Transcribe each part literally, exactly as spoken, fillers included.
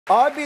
Abi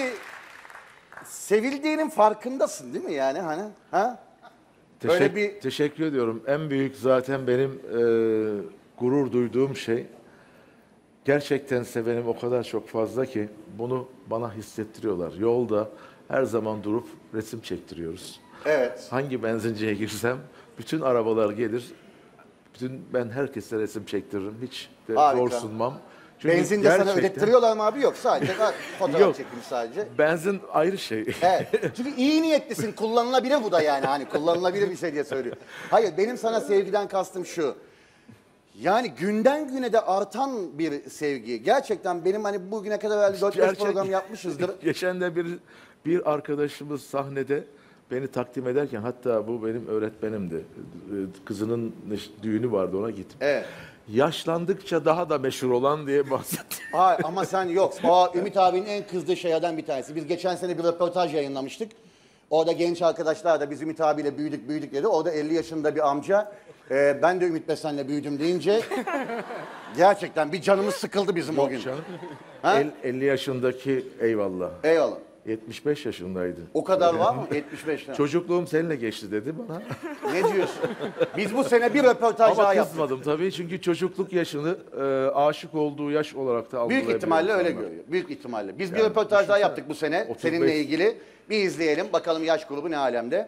sevildiğinin farkındasın değil mi yani hani? Ha? Teşek Öyle bir... Teşekkür ediyorum. En büyük zaten benim e, gurur duyduğum şey, gerçekten sevenim o kadar çok fazla ki bunu bana hissettiriyorlar. Yolda her zaman durup resim çektiriyoruz. Evet. Hangi benzinciye girsem bütün arabalar gelir. Bütün ben herkese resim çektiririm. Hiç de zor sunmam. Çünkü Benzin de gerçekten... sana ödettiriyorlar mı abi? Yok sadece fotoğraf Yok. çekim sadece. Benzin ayrı şey. Evet. Çünkü iyi niyetlisin. Kullanılabilir bu da yani. Hani kullanılabilir bir şey diye söylüyor. Hayır benim sana sevgiden kastım şu. Yani günden güne de artan bir sevgi. Gerçekten benim hani bugüne kadar herhalde dört beş program yapmışızdır. Geçen de bir bir arkadaşımız sahnede beni takdim ederken, hatta bu benim öğretmenimdi. Kızının düğünü vardı, ona gittim. Evet. Yaşlandıkça daha da meşhur olan diye bahsetti. Hayır ama sen yok. O Ümit abinin en kızdığı şeylerden bir tanesi. Biz geçen sene bir röportaj yayınlamıştık. Orada genç arkadaşlar da biz Ümit abiyle büyüdük büyüdük dedi. Orada elli yaşında bir amca e, ben de Ümit Besen'le büyüdüm deyince gerçekten bir canımız sıkıldı bizim o gün. El, elli yaşındaki eyvallah. Eyvallah. yetmiş beş yaşındaydı. O kadar var mı? yetmiş beş lira. Çocukluğum seninle geçti dedi bana. Ne diyorsun? Biz bu sene bir röportaj Ama daha yaptık. kızmadım tabii, çünkü çocukluk yaşını e, aşık olduğu yaş olarak da algılayabiliyor. Büyük ihtimalle öyle insanlar. görüyor. Büyük ihtimalle. Biz Yani bir röportaj daha düşünsene, yaptık bu sene otuz beş seninle ilgili. Bir izleyelim bakalım yaş grubu ne alemde.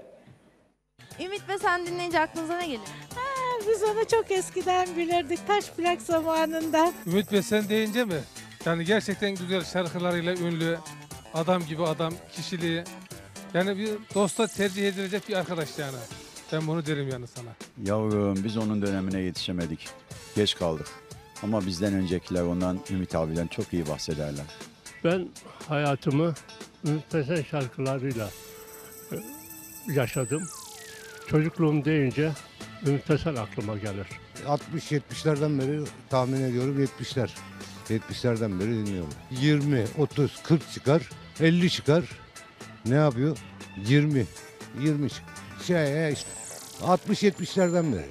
Ümit Besen dinleyince aklınıza ne geliyor? Ha, biz onu çok eskiden bilirdik, taş plak zamanında. Ümit Besen deyince mi? Yani gerçekten güzel şarkılarıyla ünlü, adam gibi adam, kişiliği. Yani bir dosta tercih edilecek bir arkadaş yani. Ben bunu derim yani sana. Yavrum biz onun dönemine yetişemedik. Geç kaldık. Ama bizden öncekiler ondan, Ümit abiden çok iyi bahsederler. Ben hayatımı Ümit Besen şarkılarıyla yaşadım. Çocukluğum deyince Ümit Besen aklıma gelir. altmış yetmişlerden beri tahmin ediyorum yetmişler. yetmişlerden beri dinliyorum. yirmi, otuz, kırk çıkar, elli çıkar. Ne yapıyor? yirmi, yirmi çıkar. Şey işte altmış yetmişlerden beri.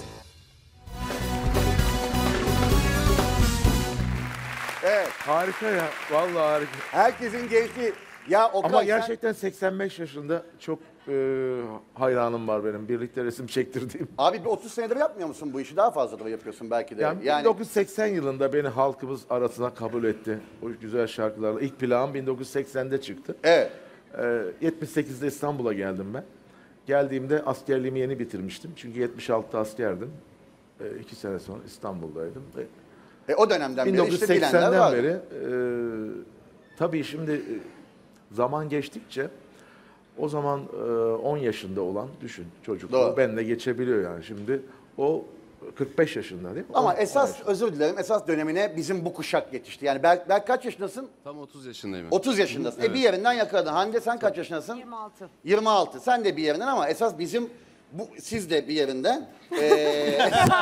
Evet. Harika ya. Vallahi harika. Herkesin gençliği. Ya o Ama gerçekten seksen beş yaşında çok e, hayranım var benim. Birlikte resim çektirdiğim. Abi bir otuz senedir yapmıyor musun bu işi? Daha fazladır yapıyorsun belki de. Yani, Yani, bin dokuz yüz seksen yılında beni halkımız arasına kabul etti. O güzel şarkılarla. İlk plağım bin dokuz yüz seksende çıktı. Evet. E, yetmiş sekizde İstanbul'a geldim ben. Geldiğimde askerliğimi yeni bitirmiştim. Çünkü yetmiş altıda askerdim. E, iki sene sonra İstanbul'daydım. E, E, o dönemden bin beri dokuz yüz işte bilenler seksenden var. beri e, tabii şimdi e, zaman geçtikçe o zaman e, on yaşında olan düşün çocuk. Doğru. Benle geçebiliyor yani şimdi. O kırk beş yaşında değil mi? Ama on, esas on özür dilerim esas dönemine bizim bu kuşak yetişti. Yani Berk, Berk kaç yaşındasın? Tam otuz yaşındayım. otuz yaşındasın. E bir yerinden yakaladın. Hande sen kaç yaşındasın? yirmi altı. yirmi altı. Sen de bir yerinden ama esas bizim bu siz de bir yerinden. Ee...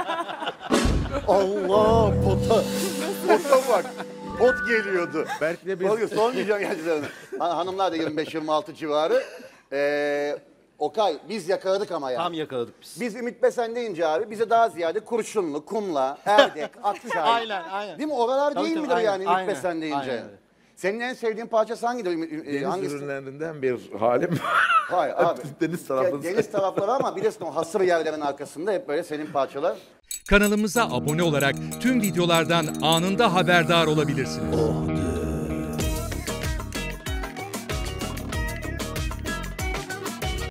Allah pota. Pota bak. Pot geliyordu. Belki de biz... Bakın sormayacağım gerçekten. Ha- Hanımlar da yirmi beş yirmi altı civarı. Ee, Okay biz yakaladık ama yani. Tam yakaladık biz. Biz Ümit Besen deyince abi bize daha ziyade Kurşunlu, Kumla, Erdek, Akçay. Aynen, aynen. Değil mi? Oralar Tabii, değil tabii, midir aynen, yani Ümit aynen, Besen deyince? aynen öyle. Senin en sevdiğin parçası hangidir? Ümit- Deniz hangisi? ürünlerinden bir halim. Hayır abi. Deniz tarafı. Deniz tarafları ama bilirsin o hasır yerlerin arkasında hep böyle senin parçalar. Kanalımıza abone olarak tüm videolardan anında haberdar olabilirsiniz.